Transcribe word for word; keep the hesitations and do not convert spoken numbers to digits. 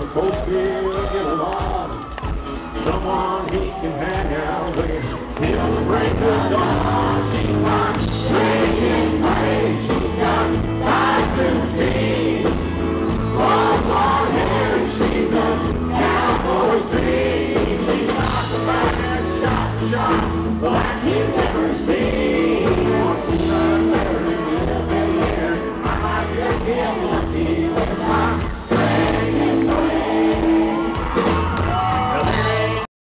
folks will get along. Someone he can hang out with. He'll break the dawn. She's not drinking money. She's got time.